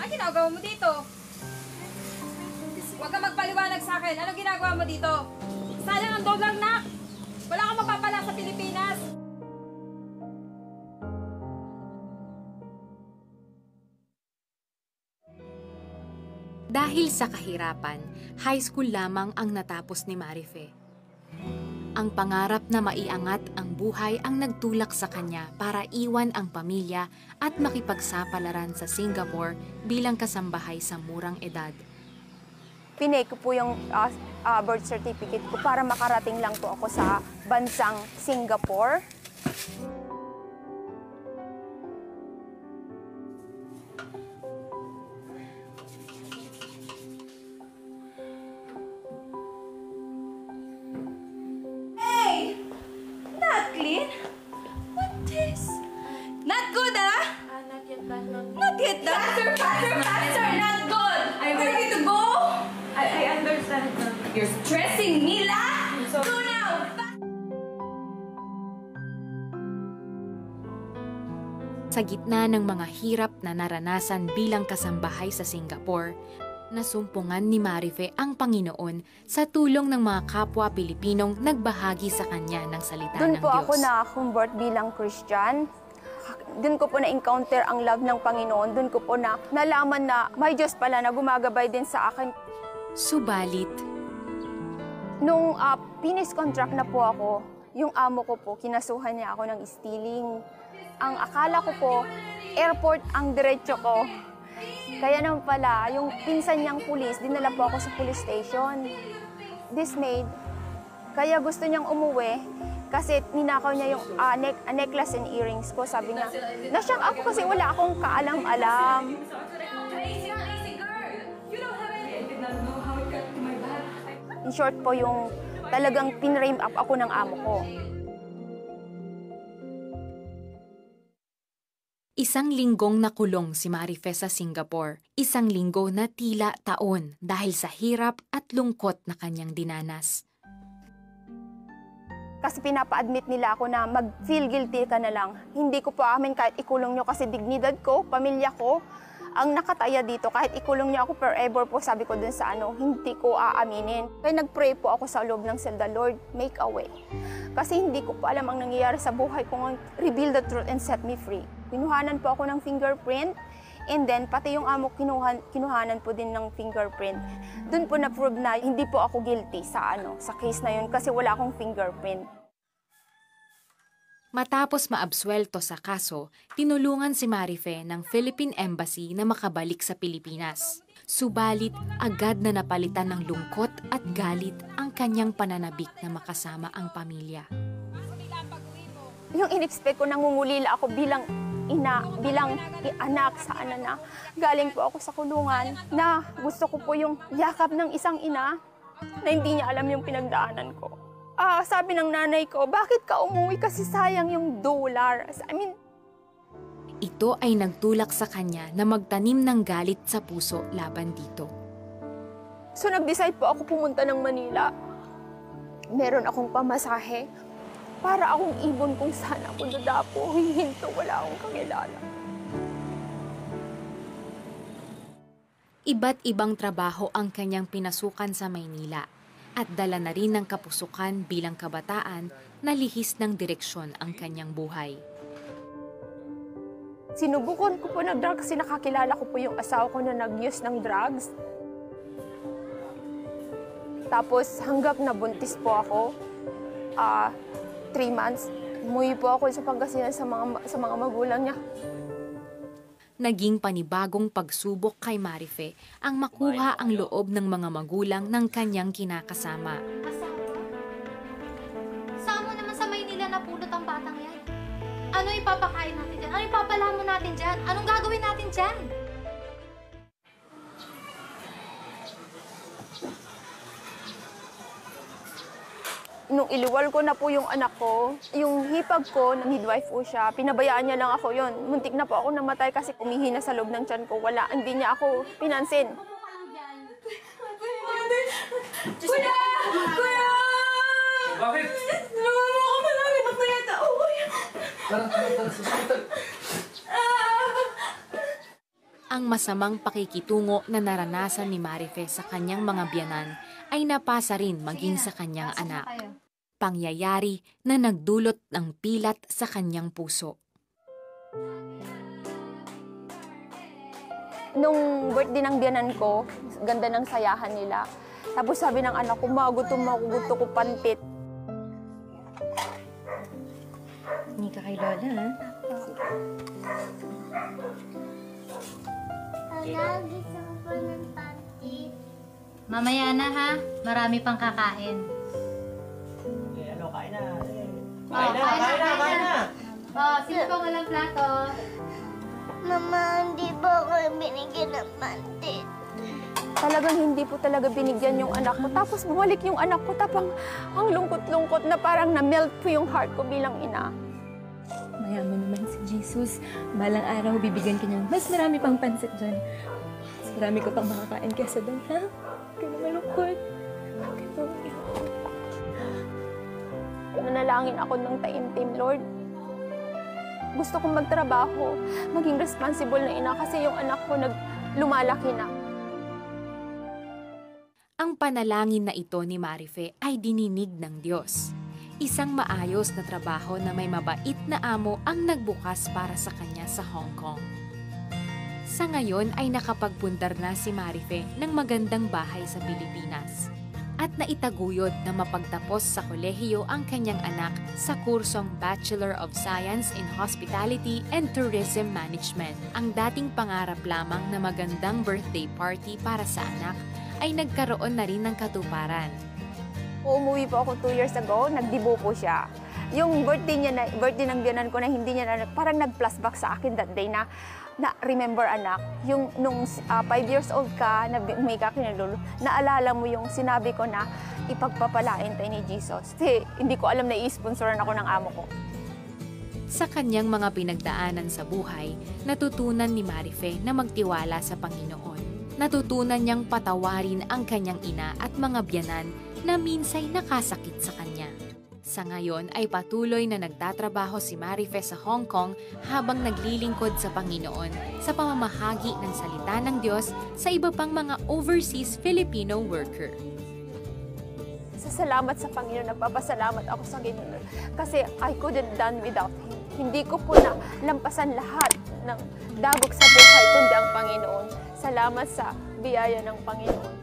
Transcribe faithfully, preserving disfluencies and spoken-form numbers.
Anong ginagawa mo dito? Huwag kang magpaliwanag sa akin. Anong ginagawa mo dito? Sayang ang dollar, nak! Wala kang mapapala sa Pilipinas! Dahil sa kahirapan, high school lamang ang natapos ni Marife. Ang pangarap na maiangat ang buhay ang nagtulak sa kanya para iwan ang pamilya at makipagsapalaran sa Singapore bilang kasambahay sa murang edad. Pinay ko po yung uh, uh, birth certificate ko para makarating lang po ako sa bansang Singapore. You're stressing me, la! So, go now! Sa gitna ng mga hirap na naranasan bilang kasambahay sa Singapore, nasumpungan ni Marife ang Panginoon sa tulong ng mga kapwa Pilipinong nagbahagi sa kanya ng salita Doon ng po Diyos. ako na-convert bilang Christian. Doon ko po na-encounter ang love ng Panginoon. Doon ko po na nalaman na may Diyos pala na gumagabay din sa akin. Subalit, nung uh, finish contract na po ako, yung amo ko po, kinasuhan niya ako ng stealing. Ang akala ko po, airport ang diretso ko. Kaya naman pala, yung pinsan niyang pulis, dinala po ako sa police station. Dismayed. Kaya gusto niyang umuwi kasi ninakaw niya yung uh, neck, uh, necklace and earrings ko. Sabi niya, nasyak ako kasi wala akong kaalam-alam. In short po, yung talagang pinrame up ako ng amo ko. isang linggong nakulong si Marife sa Singapore. Isang linggo na tila taon dahil sa hirap at lungkot na kanyang dinanas. Kasi pinapa-admit nila ako na mag-feel guilty ka na lang. Hindi ko po amin kahit ikulong nyo kasi dignidad ko, pamilya ko, ang nakataya dito. Kahit ikulong niyo ako forever po, sabi ko dun sa ano, hindi ko aaminin. Kaya nag-pray po ako sa loob ng selda, Lord, make a way. Kasi hindi ko po alam ang nangyayari sa buhay ko. Reveal the truth and set me free. Kinuhanan po ako ng fingerprint. And then, pati yung amo, kinuhan, kinuhanan po din ng fingerprint. Doon po na-prove na hindi po ako guilty sa, ano, sa case na yun kasi wala akong fingerprint. Matapos maabsuelto sa kaso, tinulungan si Marife ng Philippine Embassy na makabalik sa Pilipinas. Subalit, agad na napalitan ng lungkot at galit ang kanyang pananabik na makasama ang pamilya. Yung in-expect ko, nangungulila ako bilang ina, bilang anak sa ana na galing po ako sa kulungan na gusto ko po yung yakap ng isang ina na hindi niya alam yung pinagdaanan ko. Ah, sabi ng nanay ko, bakit ka umuwi kasi sayang yung dollar? I mean, ito ay nagtulak sa kanya na magtanim ng galit sa puso laban dito. So nag-decide po ako pumunta ng Manila. Meron akong pamasahe para akong ibon kung saan ako dadapo. Hihinto, wala akong kakilala. Iba't ibang trabaho ang kanyang pinasukan sa Maynila at dala na rin ng kapusukan bilang kabataan na lihis ng direksyon ang kanyang buhay. Sinubukan ko po ng drugs kasi nakakilala ko po yung asawa ko na nag-use ng drugs. Tapos hanggang nabuntis po ako, uh, three months, umuwi po ako sa Pangasinan sa mga, sa mga magulang niya. Naging panibagong pagsubok kay Marife ang makuha ang loob ng mga magulang ng kanyang kinakasama. Saan mo naman sa Maynila napulot ang batang yan? Ano ipapakain natin dyan? Ano ipapalamon natin dyan? Anong gagawin natin dyan? Nung iliwal ko na po yung anak ko, yung hipag ko, midwife po siya, pinabayaan niya lang ako yon. Muntik na po ako namatay kasi umihina sa loob ng tiyan ko. Wala, hindi niya ako pinansin. Kuya! Kuya! Bakit? Tulungan mo ako, malalagot na yata. Oh, kuya! Tara, tara, tara, sa hospital. Ang masamang pakikitungo na naranasan ni Marife sa kanyang mga biyanan ay napasa rin maging sa kanyang anak. Pangyayari na nagdulot ng pilat sa kanyang puso. Nung birthday ng biyanan ko, ganda ng sayahan nila. Tapos sabi ng anak ko, magutom ako, gusto ko pantit. Hindi ka kay Lola, ha? Lagi sa po ng pantit. Mamaya na, ha? Marami pang kakain. Okay, ano, kain na. Oh, Kain na, kain na, kain na. Oh, sino pa walang plato? Mama, hindi ba ako binigyan ng pantit? Talagang hindi po talaga binigyan yung anak ko. Tapos bumalik yung anak ko, tapang ang lungkot-lungkot na parang na-melt po yung heart ko bilang ina. Mayaman naman si Jesus. Balang araw, bibigyan ka niya. Mas marami pang pansit dyan. Mas marami ko pang makakain kesa doon, ha? Huwag ka na malungkot. Huwag ka na umiyak. Nanalangin ako ng taimtim, Lord. Gusto kong magtrabaho, maging responsible na ina kasi yung anak ko nag lumalaki na. Ang panalangin na ito ni Marife ay dininig ng Diyos. Isang maayos na trabaho na may mabait na amo ang nagbukas para sa kanya sa Hong Kong. Sa ngayon ay nakapagpundar na si Marife ng magandang bahay sa Pilipinas at naitaguyod na mapagtapos sa kolehiyo ang kanyang anak sa kursong Bachelor of Science in Hospitality and Tourism Management. Ang dating pangarap lamang na magandang birthday party para sa anak ay nagkaroon na rin ng katuparan. Umuwi po ako two years ago, nagdibo po siya. Yung birthday niya na, birthday ng biyanan ko na hindi niya na, parang nag-flashback sa akin that day na, na remember anak, yung nung uh, five years old ka, na may kakinalolo, naalala mo yung sinabi ko na ipagpapalain tayo ni Jesus. Kasi hindi ko alam na i-sponsoran ako ng amo ko. Sa kanyang mga pinagdaanan sa buhay, natutunan ni Marife na magtiwala sa Panginoon. Natutunan niyang patawarin ang kanyang ina at mga biyanan na minsay nakasakit sa kanya. Sa ngayon ay patuloy na nagtatrabaho si Marife sa Hong Kong habang naglilingkod sa Panginoon sa pamamahagi ng salita ng Diyos sa iba pang mga overseas Filipino worker. Sa salamat sa Panginoon, nagpapasalamat ako sa Ginoon kasi I couldn't done without Him. Hindi ko po na lampasan lahat ng dagok sa buhay kundi ang Panginoon. Salamat sa biyaya ng Panginoon.